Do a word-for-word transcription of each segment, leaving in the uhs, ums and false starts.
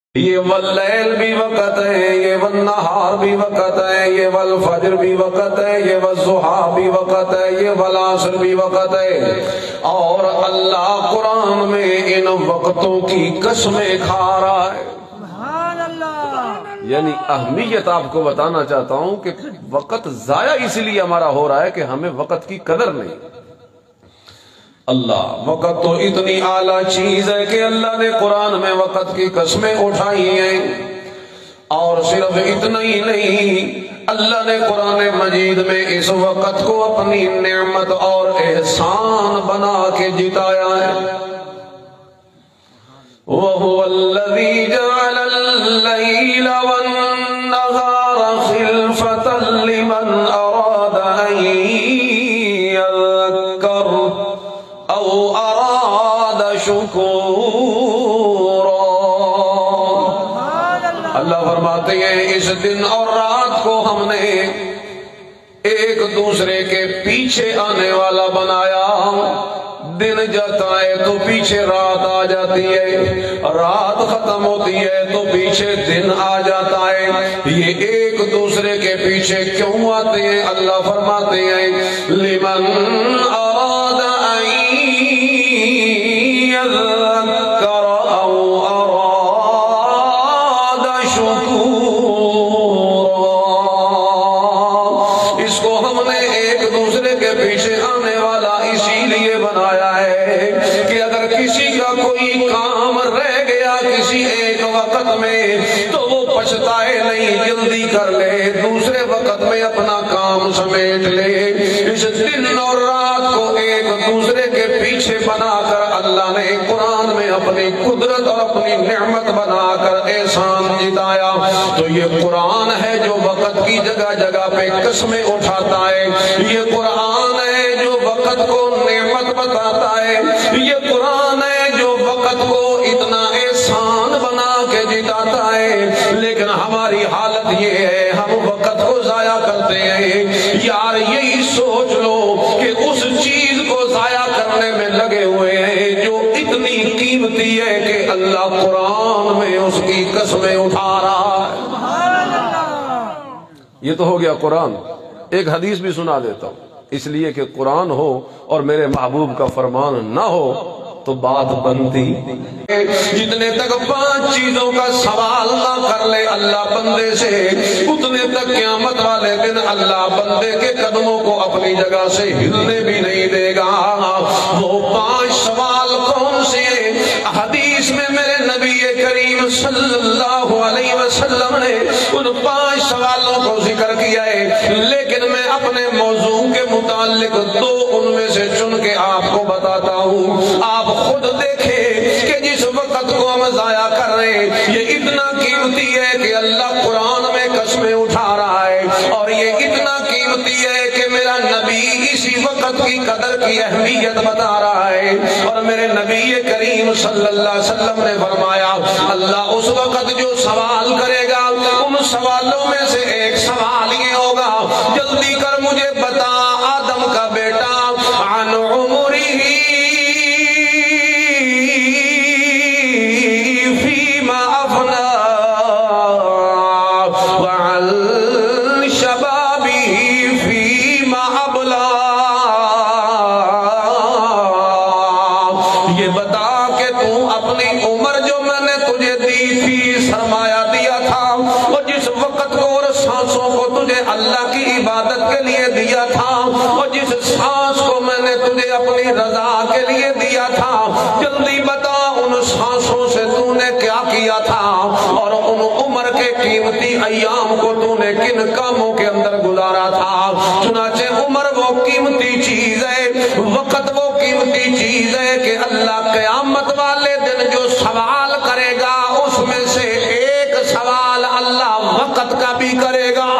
یہ واللیل بھی وقت ہے، یہ والنہار بھی وقت ہے، یہ والفجر بھی وقت ہے، یہ والضحیٰ بھی وقت ہے، یہ والعصر بھی وقت ہے۔ اور اللہ قرآن میں ان وقتوں کی قسمیں کھا رہا ہے۔ سبحان اللہ۔ یعنی اہمیت آپ کو بتانا چاہتا ہوں کہ وقت ضائع اس لیے ہمارا ہو رہا ہے کہ ہمیں وقت کی قدر نہیں۔ اللہ وقت تو اتنی اعلیٰ چیز ہے کہ اللہ نے قرآن میں وقت کی قسمیں اٹھائی ہیں، اور صرف اتنا ہی نہیں، اللہ نے قرآن مجید میں اس وقت کو اپنی نعمت اور احسان بنا کے جتایا ہے۔ وَهُوَ الَّذِي جَعَلَ اللَّيْلَ وَالنَّهَارَ خِلْفَةً لِمَنْ أَرَادَ أَن يَذَّكَّرَ أَوْ أَرَادَ شُكُورًا۔ اللہ فرماتے ہیں اس دن اور رات کو ہم نے ایک دوسرے کے پیچھے آنے والا بنایا۔ دن جاتا ہے تو پیچھے رات آ جاتی ہے، رات ختم ہوتی ہے تو پیچھے دن آ جاتا ہے۔ یہ ایک دوسرے کے پیچھے کیوں آتے ہیں؟ اللہ فرماتے ہیں لمن اراد ان یذکر او اراد شکورا۔ اس کو ہم نے ایک دوسرے کے پیچھے آنے والا اسی لیے بنایا کہ اگر کسی کا کوئی کام رہ گیا کسی ایک وقت میں تو وہ پچھتائے نہیں، جلدی کر لے، دوسرے وقت میں اپنا کام سمیٹ لے۔ اس دن اور رات کو ایک دوسرے کے پیچھے بنا کر اللہ نے قرآن میں اپنی قدرت اور اپنی نعمت بنا کر احسان جتایا۔ تو یہ قرآن ہے جو وقت کی جگہ جگہ پہ قسمیں اٹھاتا ہے، یہ قرآن ہے جو وقت کو نعمت بتاتا ہے، یہ قرآن ہے جو وقت کو اتنا احسان بنا کے جتاتا ہے۔ لیکن ہماری حالت یہ ہے ہم وقت کو ضائع کرتے ہیں۔ یار یہی سوچ لو کہ اس چیز کو ضائع کرنے میں لگے ہوئے ہیں جو اتنی قیمتی ہے کہ اللہ قرآن میں اس کی قسمیں اٹھا رہا ہے۔ یہ تو ہو گیا قرآن۔ ایک حدیث بھی سنا دیتا ہوں، اس لیے کہ قرآن ہو اور میرے محبوب کا فرمان نہ ہو تو بات بنتی۔ جتنے تک پانچ چیزوں کا سوال نہ کر لے اللہ بندے سے، اتنے تک قیامت والے دن اللہ بندے کے قدموں کو اپنی جگہ سے ہلنے بھی نہیں دے گا۔ وہ پانچ سوال کون سے؟ حدیث میں میرے نبی کریم صلی اللہ علیہ وسلم نے ان پانچ سوالوں کو ذکر کیا ہے، لیکن میں اپنے موضوع کے متعلق دو ان میں سے چن کے آپ کو بتاتا ہوں۔ آپ خود دیکھیں کہ جس وقت کو ہم ضائع کر رہے ہیں یہ اتنا قیمتی ہے کہ اللہ قرآن میں قسمیں اٹھا رہا ہے، اور یہ اتنا قیمتی ہے کہ میرا نبی اسی وقت کی قدر کی اہمیت بتا رہا ہے۔ اور میرے نبی کریم صلی اللہ علیہ وسلم نے فرمایا اللہ اس وقت جو سوال کرے گا ان سوالوں میں سے ایک سوال یہ ہوگا، جلدی کر مجھے بتا آدم کا بیٹا عن عمرہ فیما افنا وعن شبابہ فیما ابلا۔ یہ بتا کہ تو اپنی عمر جو میں نے تجھے دی تھی، سرمایہ دیا تھا، اور جس وقت کو اور سانسوں کو تجھے اللہ کی عبادت کے لیے دیا تھا، اور جس سانس کو میں نے تجھے اپنی رضا کے لیے دیا تھا، جلدی بتا ان سانسوں سے تو نے کیا کیا تھا، اور ان عمر کے قیمتی ایام کو تو نے کن کاموں کے اندر گزارا تھا۔ چنانچہ عمر وہ قیمتی چیز ہے، وقت وہ قیمتی چیز ہے کہ اللہ قیامت والے دن جو سوال کرے گا اس میں سے ایک سوال اللہ وقت کا بھی کرے گا۔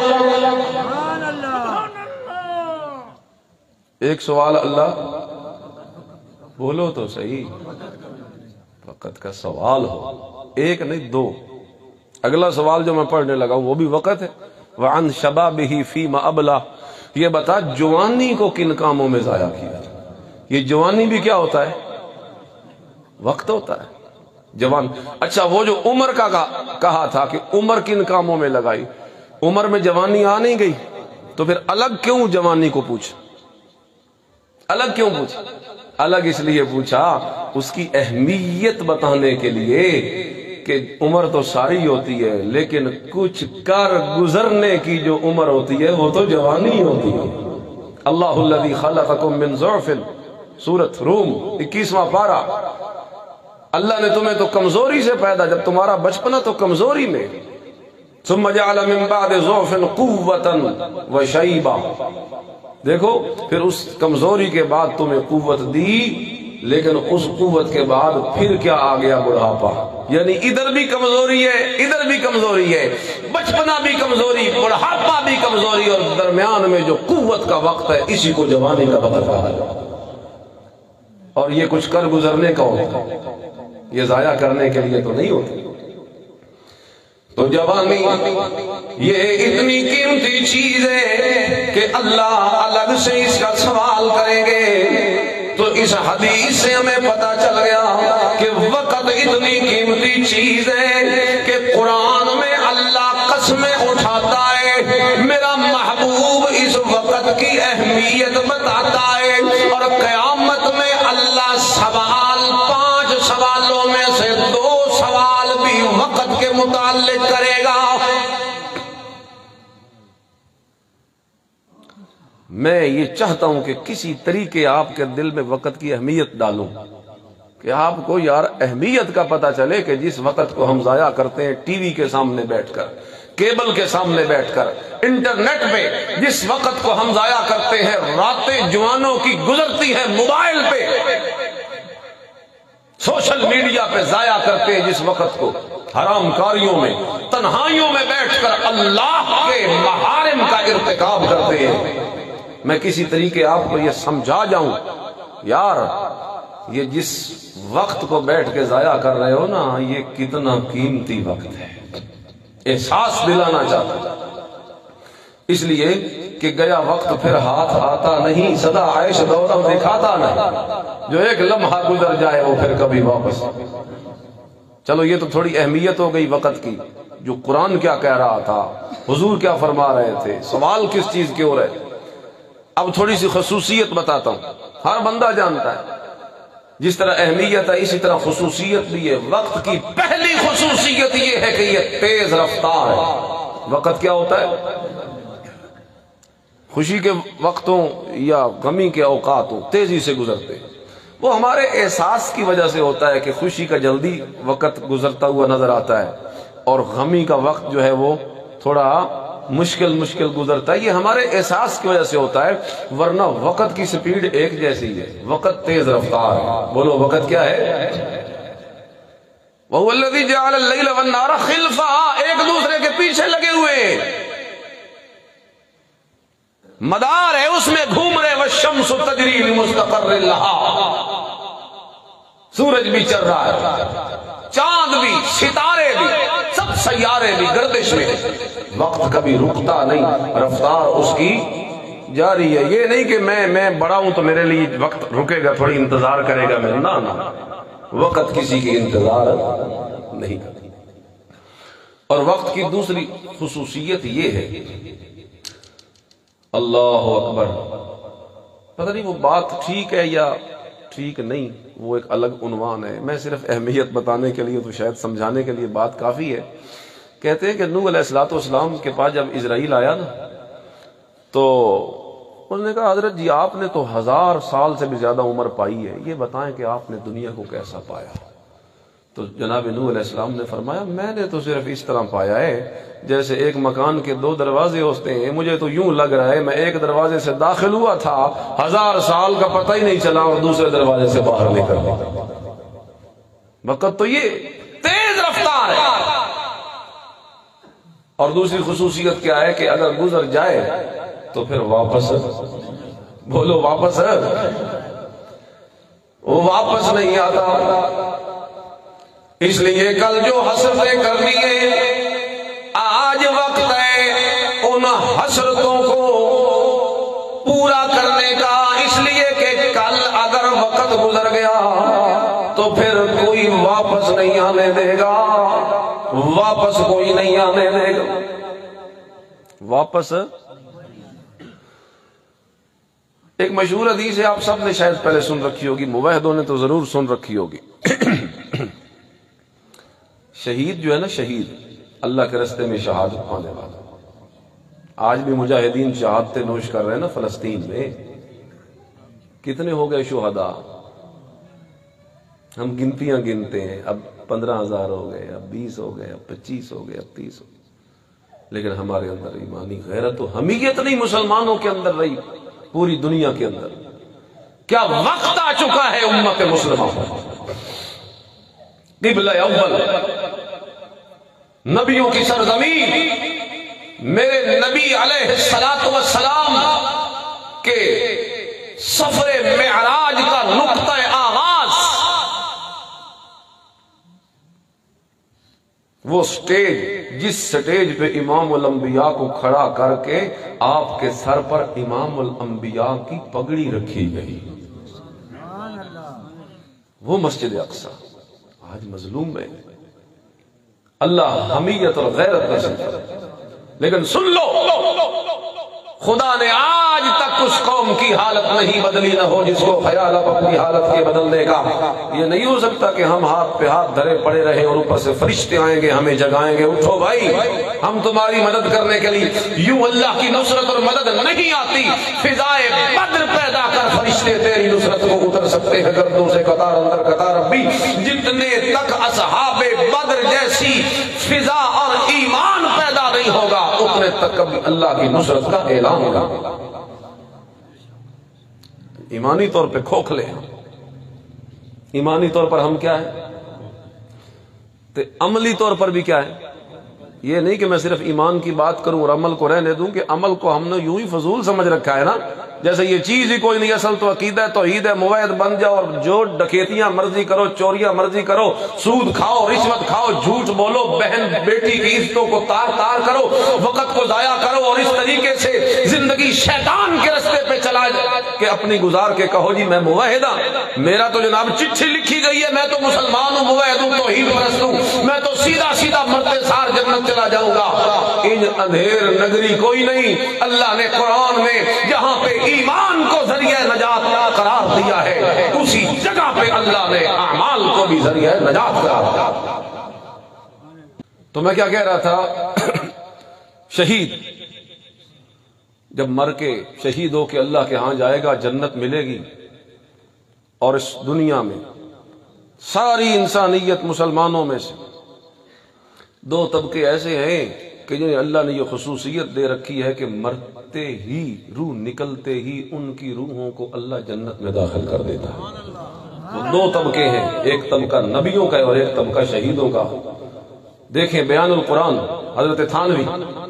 ایک سوال اللہ، بولو تو صحیح، وقت کا سوال ہو، ایک نہیں دو۔ اگلا سوال جو میں پڑھنے لگا وہ بھی وقت ہے۔ وعن شبابہ فیما ابلا، یہ بتا جوانی کو کن کاموں میں ضائع کیا۔ یہ جوانی بھی کیا ہوتا ہے؟ وقت ہوتا ہے۔ جوان. اچھا وہ جو عمر کا کہا تھا کہ عمر کن کاموں میں لگائی، عمر میں جوانی آ نہیں گئی تو پھر الگ کیوں جوانی کو پوچھا؟ الگ کیوں پوچھا؟ الگ اس لیے پوچھا اس کی اہمیت بتانے کے لیے کہ عمر تو ساری ہوتی ہے لیکن کچھ کر گزرنے کی جو عمر ہوتی ہے وہ تو جوانی ہوتی ہے. اللہ الذی خلقکم من ضعف، سورۃ روم اکیسواں پارہ. اللہ نے تمہیں تو کمزوری سے پیدا، جب تمہارا بچپنا تو کمزوری میں، ثم جعل من بعد ضعف قوة وشیبہ. دیکھو پھر اس کمزوری کے بعد تمہیں قوت دی، لیکن اس قوت کے بعد پھر کیا آ گیا؟ بڑھاپا. یعنی ادھر بھی کمزوری ہے، ادھر بھی کمزوری ہے، بچپنا بھی کمزوری، بڑھاپا بھی کمزوری، اور درمیان میں جو قوت کا وقت ہے اسی کو جوانی کا وقت کہا ہے. اور یہ کچھ کر گزرنے کا ہوتا ہے، یہ ضائع کرنے کے لیے تو نہیں ہوتا. تو جوانی یہ اتنی قیمتی چیز ہے کہ اللہ الگ سے اس کا سوال کریں گے. تو اس حدیث سے ہمیں پتا چل گیا کہ وقت اتنی قیمتی چیز ہے کہ قرآن میں اللہ قسمیں اٹھاتا ہے، میرا محبوب اس وقت کی اہمیت بتاتا ہے، اور قیامت میں اللہ سوال پانچ سوالوں میں سے دو سوال بھی وقت کے متعلق کرے گا. میں یہ چاہتا ہوں کہ کسی طریقے آپ کے دل میں وقت کی اہمیت ڈالوں کہ آپ کو یار اہمیت کا پتہ چلے کہ جس وقت کو ہم ضائع کرتے ہیں ٹی وی کے سامنے بیٹھ کر، کیبل کے سامنے بیٹھ کر، انٹرنیٹ پہ جس وقت کو ہم ضائع کرتے ہیں، راتیں جوانوں کی گزرتی ہیں موبائل پہ، سوشل میڈیا پہ ضائع کرتے ہیں جس وقت کو، حرام کاریوں میں، تنہائیوں میں بیٹھ کر اللہ کے محارم کا ارتکاب کرتے ہیں. میں کسی طریقے آپ کو یہ سمجھا جاؤں یار یہ جس وقت کو بیٹھ کے ضائع کر رہے ہو نا یہ کتنا قیمتی وقت ہے، احساس دلانا چاہتا ہوں. اس لیے کہ گیا وقت پھر ہاتھ آتا نہیں، سدا عیش دورہ دکھاتا نہیں، جو ایک لمحہ گزر جائے وہ پھر کبھی واپس. چلو یہ تو تھوڑی اہمیت ہو گئی وقت کی، جو قرآن کیا کہہ رہا تھا، حضور کیا فرما رہے تھے، سوال کس چیز کے ہو رہے تھے. اب تھوڑی سی خصوصیت بتاتا ہوں، ہر بندہ جانتا ہے جس طرح اہمیت ہے اسی طرح خصوصیت بھی ہے. وقت کی پہلی خصوصیت یہ ہے کہ یہ تیز رفتار ہے. وقت کیا ہوتا ہے؟ خوشی کے وقتوں یا غمی کے اوقاتوں تیزی سے گزرتے ہیں. وہ ہمارے احساس کی وجہ سے ہوتا ہے کہ خوشی کا جلدی وقت گزرتا ہوا نظر آتا ہے اور غمی کا وقت جو ہے وہ تھوڑا مشکل مشکل گزرتا ہے. یہ ہمارے احساس کی وجہ سے ہوتا ہے، ورنہ وقت کی سپیڈ ایک جیسی ہے. وقت تیز رفتار ہے. بولو وقت کیا ہے؟ وَهُوَ الَّذِي جَعَلَ اللَّيْلَ وَالنَّهَارَ خِلْفًا، ایک دوسرے کے پیچھے لگے ہوئے مدار ہے اس میں گھوم رہے. وَالشَّمْسُ تَجْرِي لِمُسْتَقَرٍّ لَهَا، سورج بھی چل رہا ہے، چاند بھی، ستارے بھی، سب سیارے بھی گردش میں. وقت کبھی رکتا نہیں، رفتار اس کی جاری ہے. یہ نہیں کہ میں میں بڑا ہوں تو میرے لیے وقت رکے گا، تھوڑی انتظار کرے گا میرا، نہ نہ، وقت کسی کی انتظار نہیں کرتی. اور وقت کی دوسری خصوصیت یہ ہے، اللہ اکبر، پتہ نہیں وہ بات ٹھیک ہے یا ٹھیک نہیں، وہ ایک الگ عنوان ہے. میں صرف اہمیت بتانے کے لیے تو شاید سمجھانے کے لیے بات کافی ہے. کہتے ہیں کہ نوح علیہ الصلوۃ والسلام کے پاس جب اسرائیل آیا نا تو انہوں نے کہا حضرت جی آپ نے تو ہزار سال سے بھی زیادہ عمر پائی ہے، یہ بتائیں کہ آپ نے دنیا کو کیسا پایا. تو جناب نوح علیہ السلام نے فرمایا میں نے تو صرف اس طرح پایا ہے جیسے ایک مکان کے دو دروازے ہوتے ہیں، مجھے تو یوں لگ رہا ہے میں ایک دروازے سے داخل ہوا تھا، ہزار سال کا پتہ ہی نہیں چلا اور دوسرے دروازے سے باہر نکل گیا. وقت تو یہ تیز رفتار ہے. اور دوسری خصوصیت کیا ہے کہ اگر گزر جائے تو پھر واپس، بولو واپس ہے، وہ واپس نہیں آتا. اس لیے کل جو حسرتیں کرنی ہے آج وقت ہے ان حسرتوں کو پورا کرنے کا. اس لیے کہ کل اگر وقت گزر گیا تو پھر کوئی واپس نہیں آنے دے گا، واپس کوئی نہیں آنے دے گا، واپس۔ ایک مشہور حدیث ہے، آپ سب نے شاید پہلے سن رکھی ہوگی، موحدوں نے تو ضرور سن رکھی ہوگی۔ شہید جو ہے نا، شہید اللہ کے راستے میں شہادت پانے والا، آج بھی مجاہدین شہادتیں نوش کر رہے ہیں نا فلسطین میں۔ کتنے ہو گئے شہداء؟ ہم گنتیاں گنتے ہیں، اب پندرہ ہزار ہو گئے، اب بیس ہو گئے، اب پچیس ہو گئے، اب تیس ہو گئے، لیکن ہمارے اندر ایمانی غیرت و حمیت نہیں مسلمانوں کے اندر رہی، پوری دنیا کے اندر۔ کیا وقت آ چکا ہے امت مسلمہ، قبلہ اول، نبیوں کی سرزمین، میرے نبی علیہ الصلوۃ والسلام کے سفر معراج کا نقطہ آغاز، وہ سٹیج جس سٹیج پہ امام الانبیاء کو کھڑا کر کے آپ کے سر پر امام الانبیاء کی پگڑی رکھی گئی، وہ مسجد اقصی آج مظلوم ہے۔ اللہ حمیت اور غیرت نصیب کرے، لیکن سن لو، خدا نے آج تک اس قوم کی حالت نہیں بدلی نہ ہو جس کو خیال اب اپنی حالت کے بدلنے کا۔ یہ نہیں ہو سکتا کہ ہم ہاتھ پہ ہاتھ دھرے پڑے رہیں اور اوپر سے فرشتے آئیں گے ہمیں جگائیں گے، اٹھو بھائی ہم تمہاری مدد کرنے کے لیے۔ یوں اللہ کی نصرت اور مدد نہیں آتی، فضائے بدر پیدا کر فرشتے تیری نصرت کو اتر سکتے ہیں گردوں سے قطار اندر قطار۔ ربی جتنے تک اصحاب بدر جیسی فضا اور ایمان پیدا نہیں ہوگا اتنے تک کبھی اللہ کی نصرت کا اعلان ہوگا۔ ایمانی طور پہ کھوکھلے ہیں، ایمانی طور پر ہم کیا ہیں، تے عملی طور پر بھی کیا ہے۔ یہ نہیں کہ میں صرف ایمان کی بات کروں اور عمل کو رہنے دوں، کہ عمل کو ہم نے یوں ہی فضول سمجھ رکھا ہے نا، جیسے یہ چیز ہی کوئی نہیں، اصل تو عقیدہ توحید ہے، موحد بن جاؤ اور جو ڈکیتیاں مرضی کرو، چوریاں مرضی کرو، سود کھاؤ، رشوت کھاؤ، جھوٹ بولو، بہن بیٹی کی عزتوں کو تار تار کرو، وقت کو ضائع کرو اور اس طریقے سے زندگی شیطان کے راستے پہ چلا جائے کہ اپنی گزار کے کہو جی میں موحد ہوں، میرا تو جناب چٹھی لکھی گئی ہے، میں تو مسلمان ہوں، موحد ہوں، توحید پرست ہوں، میں تو سیدھا سیدھا مرتے سار جنت چلا جاؤں گا۔ ان اندھیر نگری کوئی نہیں۔ اللہ نے قرآن میں جہاں پہ ایمان کو ذریعہ نجات قرار دیا ہے، اسی جگہ پہ اللہ نے اعمال کو بھی ذریعہ نجات قرار دیا۔ تو میں کیا کہہ رہا تھا، شہید جب مر کے شہید ہو کے اللہ کے ہاں جائے گا، جنت ملے گی، اور اس دنیا میں ساری انسانیت مسلمانوں میں سے دو طبقے ایسے ہیں کہ جنہیں اللہ نے یہ خصوصیت دے رکھی ہے کہ مرتے ہی، روح نکلتے ہی ان کی روحوں کو اللہ جنت میں داخل کر دیتا ہے۔ وہ دو طبقے ہیں، ایک طبقہ نبیوں کا ہے اور ایک طبقہ شہیدوں کا۔ دیکھیں بیان القرآن حضرت تھانوی،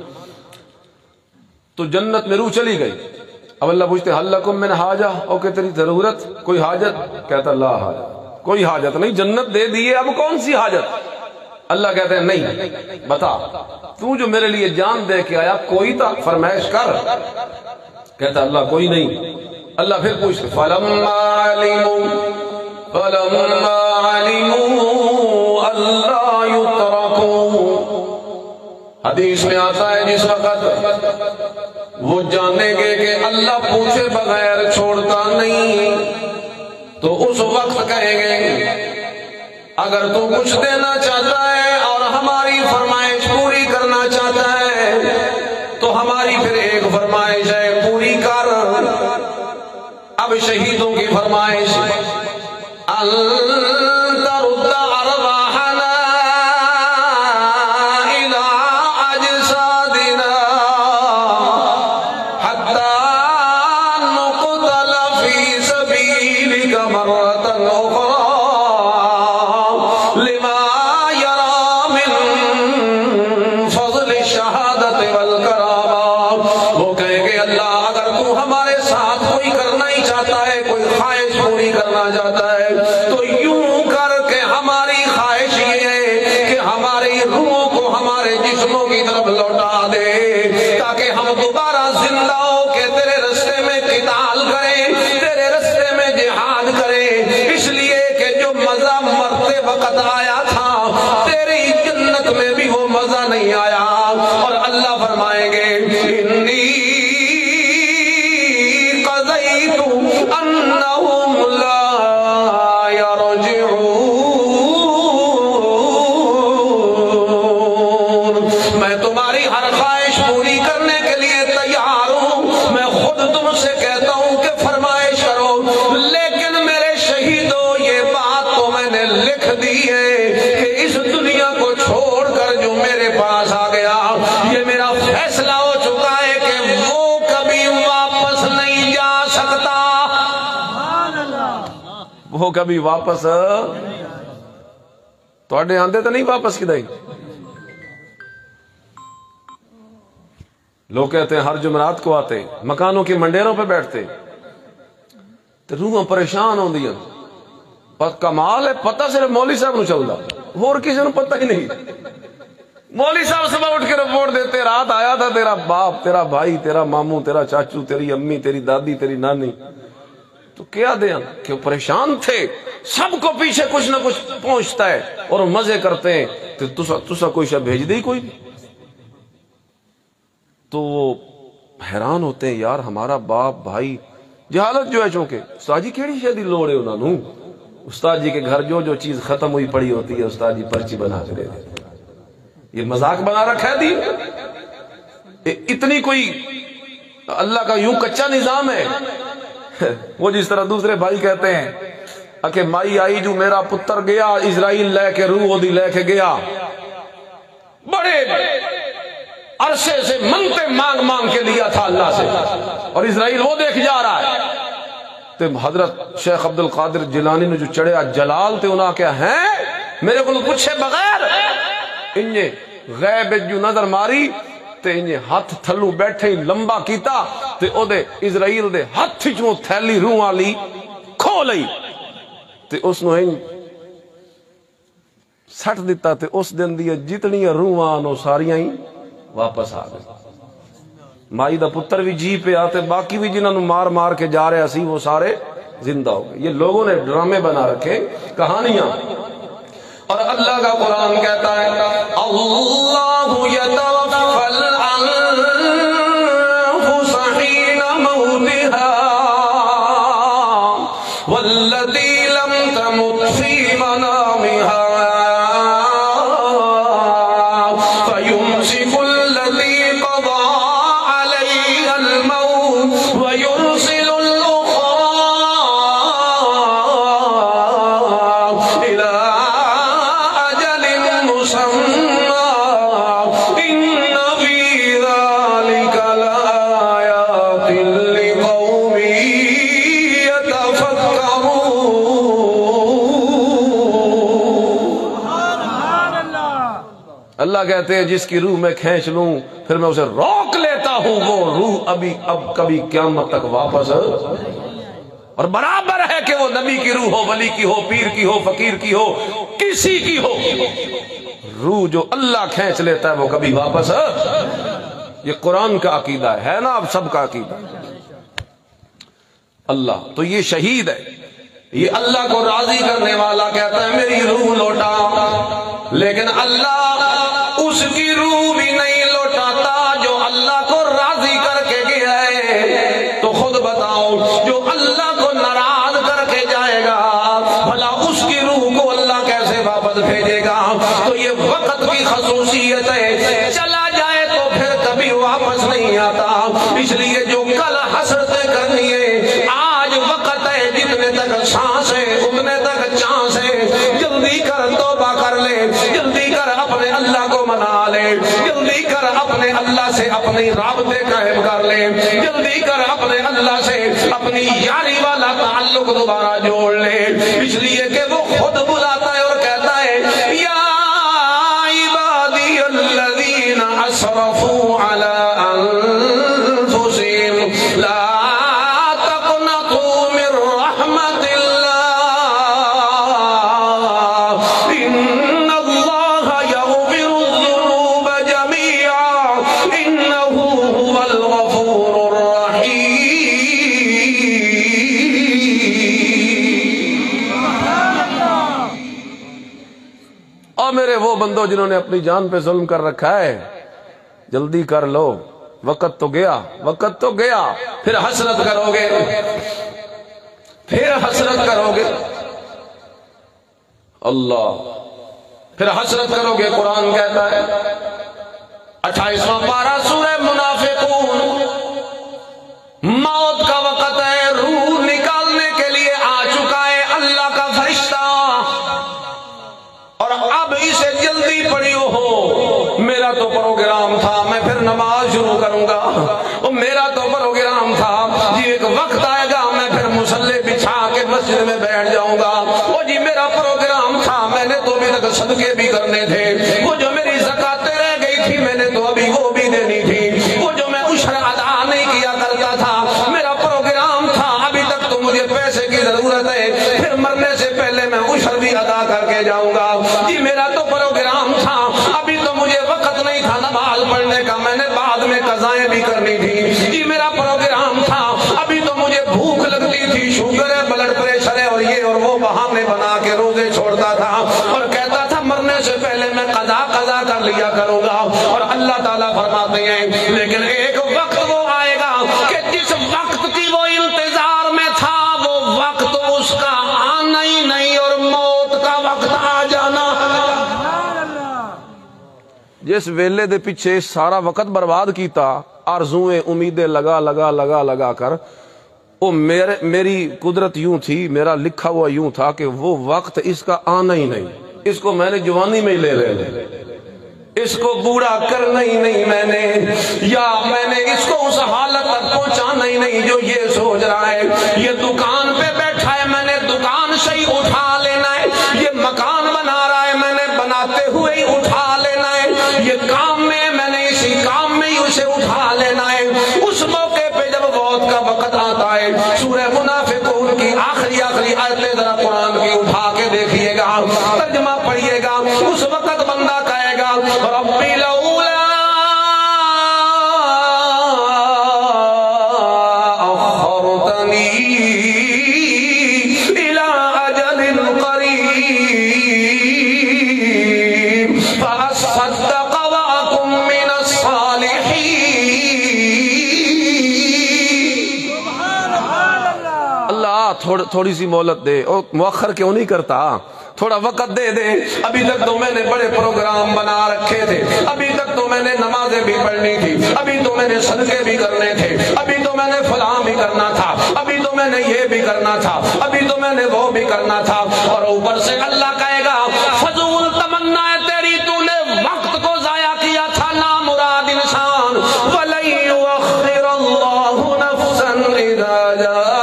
تو جنت میں روح چلی گئی، اب اللہ پوچھتے حل لکم من حاجہ، او کہ تیری ضرورت کوئی حاجت؟ کہتا لا حاجہ، کوئی حاجت نہیں، جنت دے دیے، اب کون سی حاجت؟ اللہ کہتے ہیں نہیں، بتا تو جو میرے لیے جان دے کے آیا کوئی تا فرمائش کر۔ کہتا اللہ کوئی نہیں۔ اللہ پھر پوچھتے فَلَمَّا عَلِمُوا فَلَمَّا عَلِمُوا أَلَّا يُتْرَكُوا، حدیث میں آتا ہے جس وقت وہ جانیں گے کہ اللہ پوچھے بغیر چھوڑتا نہیں، تو اس وقت کہیں گے اگر تو کچھ دینا چاہتا ہے اور ہماری فرمائش پوری کرنا چاہتا ہے تو ہماری پھر ایک فرمائش ہے پوری کر۔ اب شہیدوں کی فرمائش وقت آیا مزہ نہیں آیا، اور اللہ فرمائیں گے انی قضیت انہم لا یرجعون، میں تمہاری ہر خواہش پوری کرنے کے لیے تیار ہوں، میں خود تم سے کہتا ہوں کہ فرمائش کرو، لیکن میرے شہیدوں یہ بات تو میں نے لکھ دی ہے کہ اس دنیا کو چھوڑ کر جو میرے پاس آ گیا، یہ میرا فیصلہ ہو چکا ہے کہ وہ کبھی واپس نہیں جا سکتا، وہ کبھی واپس توڑے آندے تو نہیں واپس کدائی۔ لوگ کہتے ہیں ہر جمعرات کو آتے، مکانوں کی منڈیروں پہ بیٹھتے تو روحاں پریشان ہوں دیا، پر کمال ہے پتہ صرف مولوی صاحب نو چلدا، اور کسی نو پتہ ہی نہیں۔ مولوی صاحب صبح اٹھ کے رپورٹ دیتے رات آیا تھا تیرا باپ، تیرا بھائی، تیرا ماموں، تیرا چاچو، تیری امی، تیری دادی، تیری نانی، تو کیا دیں کہ پریشان تھے، سب کو پیچھے کچھ نہ کچھ پہنچتا ہے اور مزے کرتے ہیں، تو تسا تسا کوئی شاہ بھیج دے کوئی بھی، تو وہ حیران ہوتے ہیں یار ہمارا باپ بھائی، جہالت جو ہے چونکہ استاد جی کیڑی شے دی لوڑ ہے انہاں نوں، استاد جی کے گھر جو جو چیز ختم ہوئی پڑی ہوتی ہے استاد جی پرچی بنا کے دے دیتے، یہ مذاق بنا رکھا ہے دی، اتنی کوئی اللہ کا یوں کچا نظام ہے۔ وہ جس طرح دوسرے بھائی کہتے ہیں کہ مائی آئی جو میرا پتر گیا اسرائیل لے کے روح دی لے کے گیا، بڑے عرصے سے منتے مانگ مانگ کے لیا تھا اللہ سے، اور اسرائیل وہ دیکھ جا رہا ہے، تو حضرت شیخ عبد القادر جیلانی نے جو چڑھیا جلال تے انہاں کیا ہیں میرے کو پوچھے بغیر انہیں غیب جو نظر ماری تے انہیں ہاتھ تھلو بیٹھے لمبا کیتا تے او دے اسرائیل دے ہاتھ چوں تھیلی روح والی کھو لئی تے اس نو ہن سٹ دیتا تے اس دن دی جتنی روحاں نو ساریاں ہی واپس آ گئی، مائی دا پتر بھی جی پہ آتے، باقی بھی جنہاں نو مار مار کے جا رہے اسی وہ سارے زندہ ہو گئے۔ یہ لوگوں نے ڈرامے بنا رکھے، کہانیاں، اور اللہ کا قرآن کہتا ہے اللہ یتوفی الانفس حین موتها والذی لم تمت فی منامها فیمسک الذی قضى علیہ الموت ویرسل الاخرى الى اللہ کہتے ہیں جس کی روح میں کھینچ لوں پھر میں اسے روک لیتا ہوں، وہ روح ابھی اب کبھی قیامت تک واپس، اور برابر ہے کہ وہ نبی کی روح ہو، ولی کی ہو، پیر کی ہو، فقیر کی ہو، کسی کی ہو، روح جو اللہ کھینچ لیتا ہے وہ کبھی واپس ہے۔ یہ قرآن کا عقیدہ ہے نا، اب سب کا عقیدہ اللہ، تو یہ شہید ہے، یہ اللہ کو راضی کرنے والا کہتا ہے میری روح لوٹا، لیکن اللہ اس کی روح بھی نہیں لوٹاتا جو اللہ کو راضی کر کے گیا ہے، تو خود بتاؤ جو اللہ کو ناراض کر کے جائے گا بھلا اس کی روح کو اللہ کیسے واپس بھیجے گا؟ تو یہ وقت کی خصوصیت ہے، چلا جائے تو پھر کبھی واپس نہیں آتا، اس لیے جو کل حسرتیں کرنی ہے آج وقت ہے، جتنے تک سانس ہے اتنے تک چانس ہے، جلدی کر توبہ کر لے، جلدی کر اپنے اللہ کو منا لے، جلدی کر اپنے اللہ سے اپنی رابطے قائم کر لے، جلدی کر اپنے اللہ سے اپنی یاری والا تعلق دوبارہ جوڑ لے، اس لیے کہ وہ خود بلاتا ہے اور کہتا ہے یا عبادی الذین اسرفوا علی انفسہم لا بندو جنہوں نے اپنی جان پہ ظلم کر رکھا ہے، جلدی کر لو، وقت تو گیا، وقت تو گیا، پھر حسرت کرو گے، پھر حسرت کرو گے، اللہ پھر حسرت کرو گے۔ قرآن کہتا ہے اٹھائیسواں پارہ سورہ منافقون، موت کا وقت ہے، روح نکالنے کے لیے آ چکا ہے اللہ کا فرشتہ، اور اب اسے جلدی پڑی ہو، میرا تو پروگرام تھا میں پھر نماز شروع کروں گا، اور میرا تو پروگرام تھا جی ایک وقت آئے گا میں پھر مصلی بچھا کے مسجد میں بیٹھ جاؤں گا، وہ جی میرا پروگرام تھا میں نے تو ابھی تک صدقے بھی کرنے تھے، وہ جو میری زکاتیں رہ گئی تھی میں نے تو ابھی وہ بھی دینی تھی، وہ جو میں عشر ادا نہیں کیا کرتا تھا میرا پروگرام تھا، ابھی تک تو مجھے پیسے کی ضرورت ہے، پھر مرنے سے پہلے میں عشر بھی ادا کر کے جاؤں گا، جی میرا تو پروگرام تھا، ابھی تو مجھے وقت نہیں تھا نماز پڑھنے کا، میں نے بعد میں قضائیں بھی کرنی تھی، جی میرا پروگرام تھا، ابھی تو مجھے بھوک لگتی تھی، شوگر ہے، بلڈ پریشر ہے، اور یہ اور وہ بہانے بنا کے روزے چھوڑتا تھا، اور کہتا تھا مرنے سے پہلے میں قضا قضا کر لیا کروں گا، اور اللہ تعالیٰ فرماتے ہیں لیکن ایک وقت وہ آئے گا کہ جس وقت کی وہ انتظار میں تھا وہ وقت اس کا آنا ہی نہیں، اور موت کا وقت آ جانا۔ جس ویلے دے پیچھے سارا وقت برباد کیتا، آرزویں امیدیں لگا لگا لگا لگا کر، وہ میرے میری قدرت یوں تھی، میرا لکھا ہوا یوں تھا کہ وہ وقت اس کا آنا ہی نہیں، اس کو میں نے جوانی میں ہی لے لے اس کو بوڑھا کرنا ہی نہیں میں نے، یا میں نے اس کو اس حالت تک پہنچانا ہی نہیں جو یہ سوچ رہا ہے، یہ دکان پہ بیٹھا ہے میں نے دکان سے ہی اٹھا لینا ہے، یہ مکان بنا رہا ہے میں نے بناتے ہوئے ہی اٹھا لینا ہے، یہ کام میں میں نے اسی کام میں ہی اسے اٹھا لینا ہے۔ اس موقع پہ جب موت کا وقت آتا ہے، سورہ منافقون کی آخری آخری آیتیں ذرا قرآن کی اٹھا کے دیکھیے گا، ترجمہ پڑھیے گا، اس وقت بندہ کہے گا ربی لولا اخرتنی الى اجل قریب فاصدق واکن من الصالحین۔ اللہ تھوڑی سی مہلت دے، اور مؤخر کیوں نہیں کرتا، تھوڑا وقت دے دے، ابھی تک تو میں نے بڑے پروگرام بنا رکھے تھے، ابھی تک تو میں نے نمازیں بھی پڑھنی تھی، ابھی تو میں نے صدقے بھی کرنے تھے، ابھی تو میں نے فلاں بھی کرنا تھا، ابھی تو میں نے یہ بھی کرنا تھا، ابھی تو میں نے وہ بھی کرنا تھا، اور اوپر سے اللہ کہے گا فضول تمنا ہے تیری، تو نے وقت کو ضائع کیا تھا، نامراد انسان، وَلَن يُؤَخِّرَ اللَّهُ نَفْسًا إِذَا جَاءَ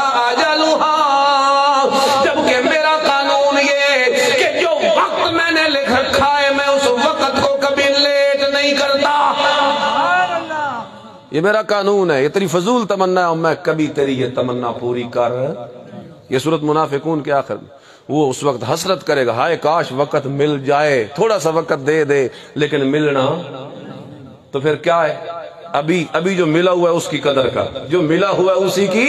یہ میرا قانون ہے، یہ تیری فضول تمنا ہے اور میں کبھی تیری یہ تمنا پوری کر۔ یہ سورۃ منافقون کے آخر میں وہ اس وقت حسرت کرے گا، ہائے کاش وقت مل جائے، تھوڑا سا وقت دے دے لیکن ملنا تو پھر کیا ہے، ابھی ابھی جو ملا ہوا ہے اس کی قدر کر، جو ملا ہوا ہے اسی کی۔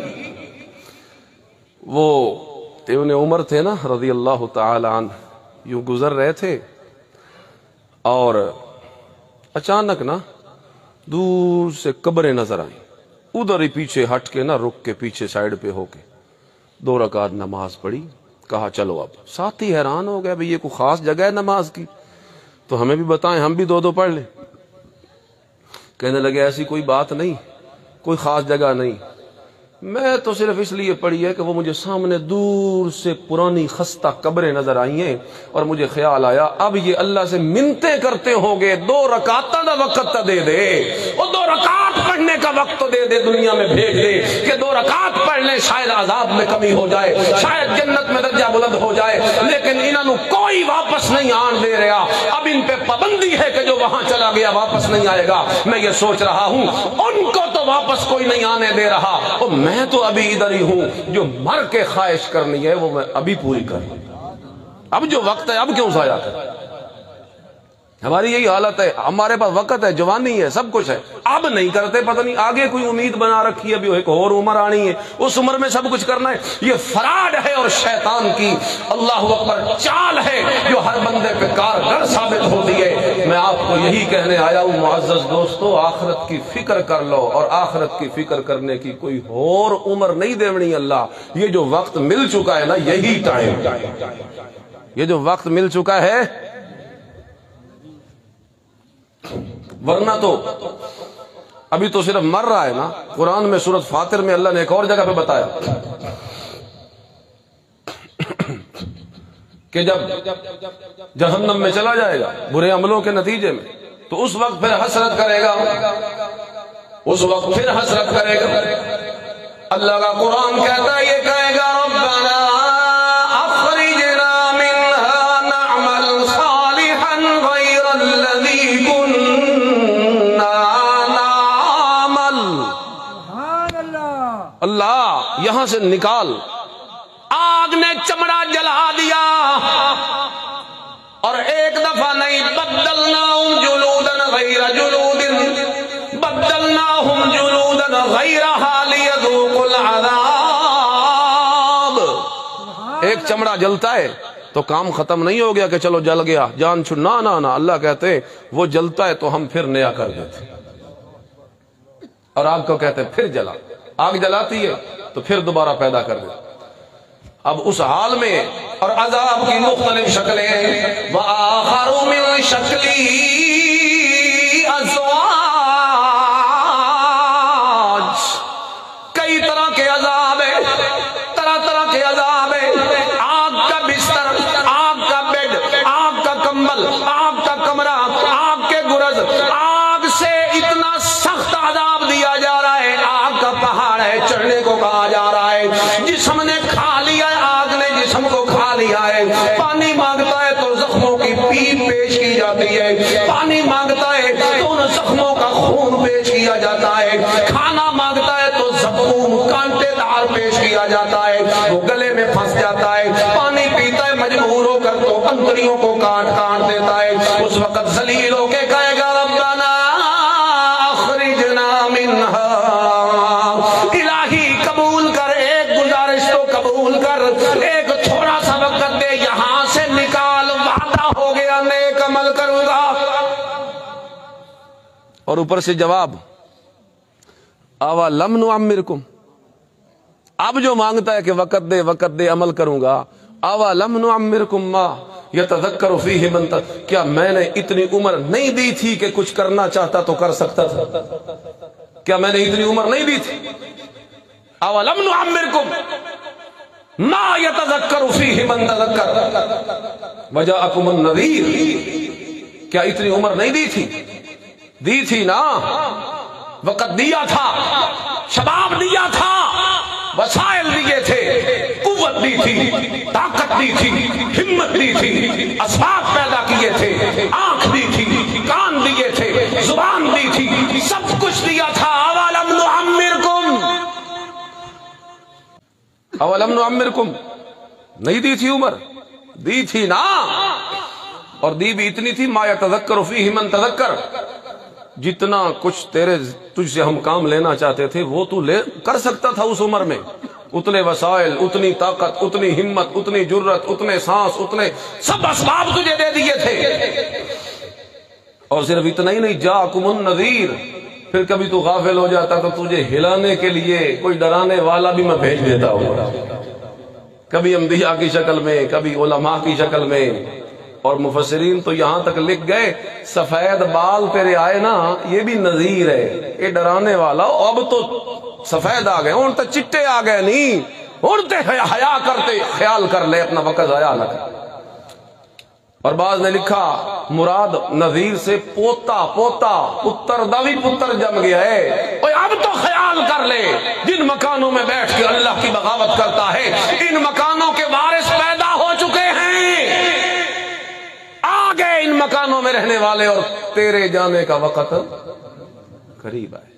وہ ابن عمر تھے نا رضی اللہ تعالی عنہ، یوں گزر رہے تھے اور اچانک نا دور سے قبریں نظر آئیں، ادھر ہی پیچھے ہٹ کے نا رک کے پیچھے سائیڈ پہ ہو کے دو رکعت نماز پڑھی، کہا چلو اب۔ ساتھی حیران ہو گیا بھئی یہ کوئی خاص جگہ ہے نماز کی تو ہمیں بھی بتائیں، ہم بھی دو دو پڑھ لیں۔ کہنے لگے ایسی کوئی بات نہیں، کوئی خاص جگہ نہیں، میں تو صرف اس لیے پڑھی ہے کہ وہ مجھے سامنے دور سے پرانی خستہ قبریں نظر آئی ہیں اور مجھے خیال آیا اب یہ اللہ سے منتیں کرتے ہوں گے دو رکعتاں دا وقت تا دے دے، وہ دو رکعت پڑھنے کا وقت تو دے دے، دنیا میں بھیج دے کہ دو رکعت پڑھ لیں، شاید عذاب میں کمی ہو جائے، شاید جنت میں درجہ بلند ہو جائے، لیکن انہوں نے کوئی واپس نہیں آن دے رہا، اب ان پہ پابندی ہے کہ جو وہاں چلا گیا واپس نہیں آئے گا۔ میں یہ سوچ رہا ہوں ان کو تو واپس کوئی نہیں آنے دے رہا، اور میں تو ابھی ادھر ہی ہوں، جو مر کے خواہش کرنی ہے وہ میں ابھی پوری کر لوں، اب جو وقت ہے اب کیوں ضائع کر۔ ہماری یہی حالت ہے، ہمارے پاس وقت ہے، جوانی ہے، سب کچھ ہے، اب نہیں کرتے، پتہ نہیں آگے کوئی امید بنا رکھی ہے، ابھی ایک اور عمر آنی ہے، اس عمر میں سب کچھ کرنا ہے۔ یہ فراڈ ہے اور شیطان کی اللہ اکبر چال ہے جو ہر بندے پہ کارگر ثابت ہوتی ہے۔ میں آپ کو یہی کہنے آیا ہوں معزز دوستو، آخرت کی فکر کر لو، اور آخرت کی فکر کرنے کی کوئی اور عمر نہیں دیونی اللہ۔ یہ جو وقت مل چکا ہے نا، یہی ٹائم، یہ جو وقت مل چکا ہے، ورنہ تو ابھی تو صرف مر رہا ہے نا۔ قرآن میں سورۃ فاطر میں اللہ نے ایک اور جگہ پہ بتایا کہ جب جہنم میں چلا جائے گا برے عملوں کے نتیجے میں، تو اس وقت پھر حسرت کرے گا، اس وقت پھر حسرت کرے گا۔ اللہ کا قرآن کہتا ہے، یہ کہے گا ربنا اخرجنا منها نعمل صالحا غیر الذی كنا نعمل۔ سبحان اللہ۔ اللہ یہاں سے نکال۔ آگ نے چمڑا جلا دیا اور ایک دفعہ نہیں، بدلناہم جلودا غیر جلود بدلناہم جلودا غیرہا لیذوقوا العذاب۔ ایک چمڑا جلتا ہے تو کام ختم نہیں ہو گیا کہ چلو جل گیا جان چھوڑ، نہ نہ نہ، اللہ کہتے ہیں وہ جلتا ہے تو ہم پھر نیا کر دیتے، اور آگ کو کہتے ہیں پھر جلا، آگ جلاتی ہے تو پھر دوبارہ پیدا کر دیتے۔ اب اس حال میں، اور عذاب کی مختلف شکلیں، وآخر من شکلی ازواج، کئی طرح کے عذاب ہیں، طرح طرح کے عذاب ہیں۔ آگ کا بستر، آگ کا بیڈ، آگ کا کمبل، آگ کا کمرہ، آگ کے گرز، آگ سے اتنا سخت عذاب دیا جا رہا ہے، آگ کا پہاڑ ہے، چڑھنے کو کہا جا رہا ہے۔ جسم نے کھا لیا ہے، آگ نے جسم کو کھا لیا ہے۔ پانی مانگتا ہے تو زخموں کی پیپ پیش کی جاتی ہے، پانی مانگتا ہے تو ان زخموں کا خون پیش کیا جاتا ہے، کھانا مانگتا ہے تو زخم کانٹے دار پیش کیا جاتا ہے، وہ گلے میں پھنس جاتا ہے۔ پانی پیتا ہے مجبور ہو کر تو انتڑیوں کو کاٹ کاٹ دیتا ہے۔ اس وقت ذلیل ہو کے کہے گا ربنا اخرجنا منہا، الہی قبول کر، ایک گزارش تو قبول کر، ایک تھوڑا سا وقت دے، یہاں سے نکال، وعدہ ہو گیا نیک عمل کروں گا۔ اور اوپر سے جواب، اولم نعمرکم، اب جو مانگتا ہے کہ وقت دے وقت دے عمل کروں گا، اولم نعمرکم ما یتذکر فیہ من تذکر، کیا میں نے اتنی عمر نہیں دی تھی کہ کچھ کرنا چاہتا تو کر سکتا تھا؟ کیا میں نے اتنی عمر نہیں دی تھی؟ اولم نعمرکم ما یتذکر فیہ من تذکر وجاءکم النذیر، کیا اتنی عمر نہیں دی تھی؟ دی تھی نا، وقت دیا تھا، شباب دیا تھا، وسائل دیے تھے، قوت دی تھی، طاقت دی تھی، ہمت دی تھی، اسباب پیدا کیے تھے، آنکھ دی تھی، کان دیے تھے، زبان دی تھی، سب کچھ دیا تھا۔ اولم نعمرکم، اولم نعمرکم، نہیں دی تھی عمر؟ دی تھی نا، اور دی بھی اتنی تھی ما یتذکر فیہ من تذکر، جتنا کچھ تیرے تجھ سے ہم کام لینا چاہتے تھے وہ تو لے کر سکتا تھا اس عمر میں، اتنے وسائل، اتنی طاقت، اتنی ہمت، اتنی جرت، اتنے سانس، اتنے سب اسباب تجھے دے دیے تھے۔ اور صرف اتنا ہی نہیں، جاءکم النذیر، پھر کبھی تو غافل ہو جاتا تو تجھے ہلانے کے لیے کوئی ڈرانے والا بھی میں بھیج دیتا ہوں، کبھی انبیاء کی شکل میں، کبھی علماء کی شکل میں۔ اور مفسرین تو یہاں تک لکھ گئے، سفید بال تیرے آئے نا، یہ بھی نذیر ہے، یہ ڈرانے والا۔ اب تو سفید آ گئے، ان تو چٹے آ گئے نہیں، ان تے حیا کرتے، خیال کر لے اپنا وقت ضائع نہ کر۔ اور بعض نے لکھا مراد نذیر سے پوتا، پوتا پتر دا بھی پتر جم گیا ہے۔ اوے اب تو خیال کر لے، جن مکانوں میں بیٹھ کے اللہ کی بغاوت کرتا ہے، ان مکانوں کے وارث پیدا ہو چکے ہیں، آگے ان مکانوں میں رہنے والے، اور تیرے جانے کا وقت قریب ہے۔